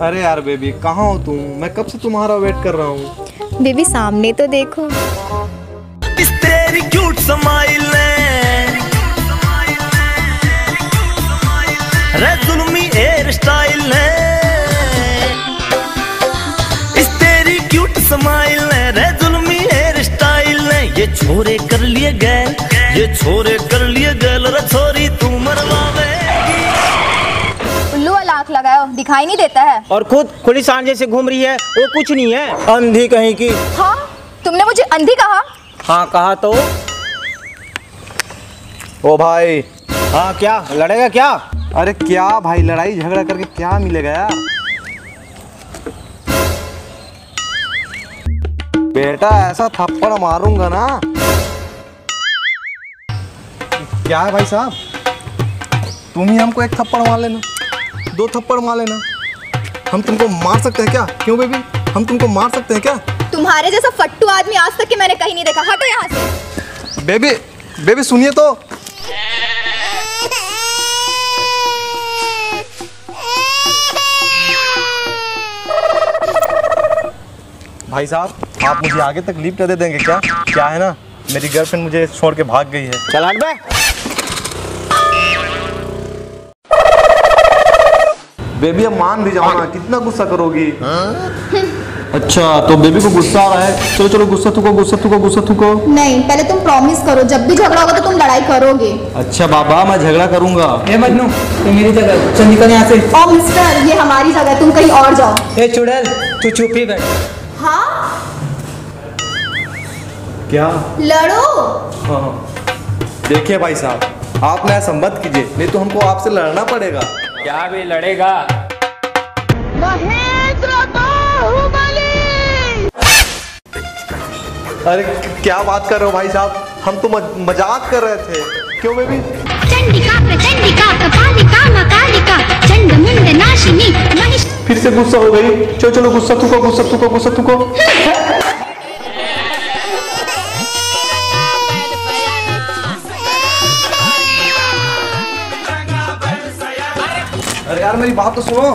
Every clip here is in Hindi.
अरे यार बेबी, कहाँ हो तुम? मैं कब से तुम्हारा वेट कर रहा हूँ। बेबी सामने तो देखो। इस तेरी क्यूट स्माइल रे जुल्मी हेयर स्टाइल इस तेरी क्यूट स्माइल रे जुल्मी हेयर स्टाइल ये छोरे कर लिए गैल, ये छोरे कर लिए गैल रे छोरी तू मरवावेगी। उल्लू लाख लगाओ, दिखाई नहीं देता है। और खुद खुली सांड जैसे घूम रही है, वो कुछ नहीं है, अंधी कहीं की। हाँ, तुमने मुझे अंधी कहा? हाँ कहा तो। ओ भाई। हाँ क्या लड़ेगा क्या? अरे क्या भाई, लड़ाई झगड़ा करके क्या मिलेगा यार। बेटा ऐसा थप्पड़ मारूंगा ना। क्या है भाई साहब, तुम ही हमको एक थप्पड़ मार लेना, 2 थप्पड़ मार लेना। हम तुमको मार सकते हैं क्या? क्यों बेबी, हम तुमको मार सकते हैं क्या? तुम्हारे जैसा फट्टू आदमी आज तक के मैंने कहीं नहीं देखा। हटो यहाँ से। बेबी बेबी सुनिए तो। भाई साहब, आप मुझे आगे तक लिफ्ट दे देंगे क्या? क्या है ना, मेरी गर्लफ्रेंड मुझे छोड़ के भाग गई है। चल हट बे। बेबी अब मान भी जाओ ना, कितना गुस्सा करोगी? अच्छा तो बेबी को गुस्सा आ रहा है, चलो चलो गुस्सा थूको, गुस्सा थूको, गुस्सा थूको। नहीं, पहले तुम प्रॉमिस करो, जब भी झगड़ा होगा तो तुम लड़ाई करोगे। अच्छा बाबा, मैं झगड़ा करूंगा। ए मजनू, ये मेरी जगह, चल निकल यहाँ से। ओ मिस्टर, ये हमारी जगह, तुम कहीं और जाओ। ए चुड़ैल, तू चुप ही बैठ। हाँ क्या? लड़ो। हाँ देखिए भाई साहब, आप ना ऐसा मत कीजिए, नहीं तो हमको आपसे लड़ना पड़ेगा। क्या भी लड़ेगा? अरे क्या बात कर रहे हो भाई साहब, हम तो मजाक कर रहे थे। क्यों बेबी? चंडिका प्रचंडिका कपालिका मकालिका चंडमुंड नाशिनी महिष। फिर से गुस्सा हो गई। चलो चलो गुस्सा थूको, गुस्सा थूको, गुस्सा थूको। अरे यार मेरी बात तो सुनो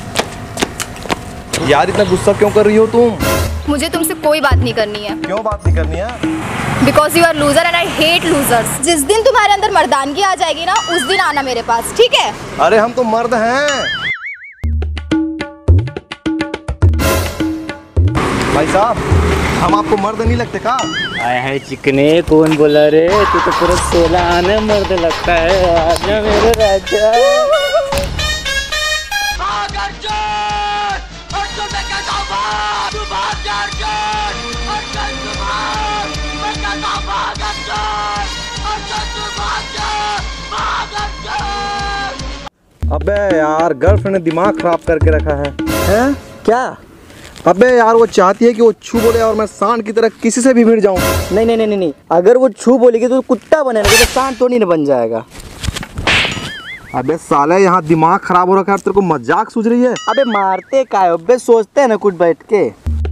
यार, इतना गुस्सा क्यों कर रही हो तुम? मुझे तुमसे कोई बात नहीं करनी है। क्यों बात नहीं करनी है? Because you are loser and I hate losers. जिस दिन तुम्हारे अंदर मर्दानगी आ जाएगी ना, उस दिन आना मेरे पास, ठीक है? अरे हम तो मर्द हैं भाई साहब, हम आपको मर्द नहीं लगते का? आए है चिकने, कौन बोला रे? तू तो पूरा 16 आने मर्द लगता है। आजा मेरे राजा। अबे यार, गर्लफ्रेंड ने दिमाग खराब करके रखा है। हैं? क्या? अबे यार, वो चाहती है कि वो छू बोले और मैं सांड की तरह किसी से भी भिड़ जाऊं। नहीं नहीं नहीं नहीं, अगर वो छू बोलेगी तो कुत्ता बनेगा, तो सांड तो नहीं बन जाएगा। अबे साले, यहाँ दिमाग खराब हो रखा है, तेरे को मजाक सूझ रही है? अबे मारते का है? अबे सोचते हैं ना कुछ बैठ के।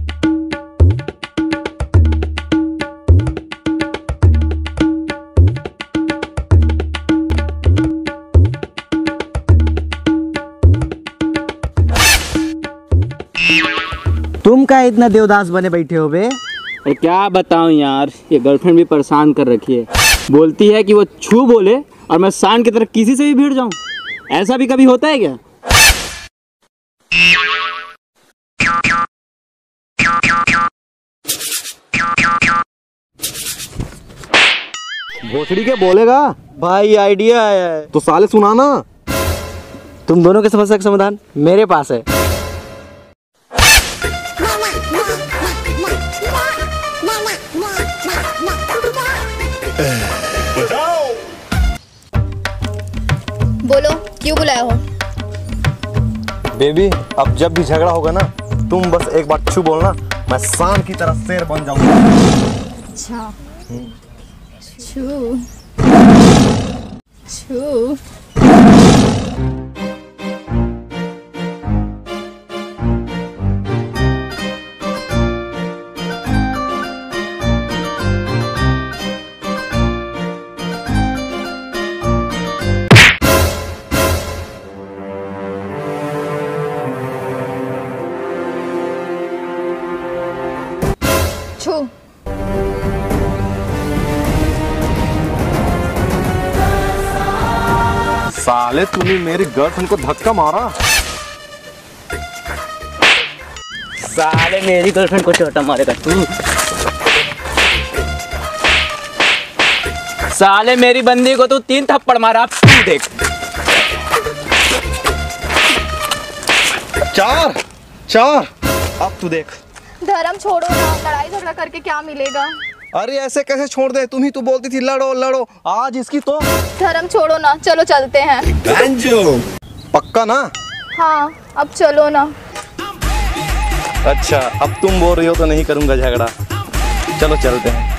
तुम क्या इतना देवदास बने बैठे हो बे? अरे क्या बताऊं यार, ये गर्लफ्रेंड भी परेशान कर रखी है। बोलती है कि वो छू बोले और मैं सांड की तरह किसी से भी भिड़ जाऊं। ऐसा भी कभी होता है क्या? भोसड़ी के बोलेगा? भाई आइडिया आया है। तो साले सुना ना। तुम दोनों के समस्या का समाधान मेरे पास है। बोलो, क्यों बुलाया हो? बेबी, अब जब भी झगड़ा होगा ना, तुम बस एक बार छू बोलना, मैं सांड की तरह शेर बन जाऊंगा। अच्छा, छू छू। साले तूने मेरी गर्लफ्रेंड को धक्का मारा। साले मेरी गर्लफ्रेंड को छोटा मारेगा तू। साले मेरी बंदी को तू 3 थप्पड़ मारा, अब तू देख। 4 अब तू देख। धर्म छोड़ो ना, लड़ाई झगड़ा करके क्या मिलेगा। अरे ऐसे कैसे छोड़ दे, तुम ही तो बोलती थी लड़ो लड़ो, आज इसकी तो। धर्म छोड़ो ना, चलो चलते हैं। पक्का ना? हाँ अब चलो ना। अच्छा अब तुम बोल रही हो तो नहीं करूंगा झगड़ा, चलो चलते हैं।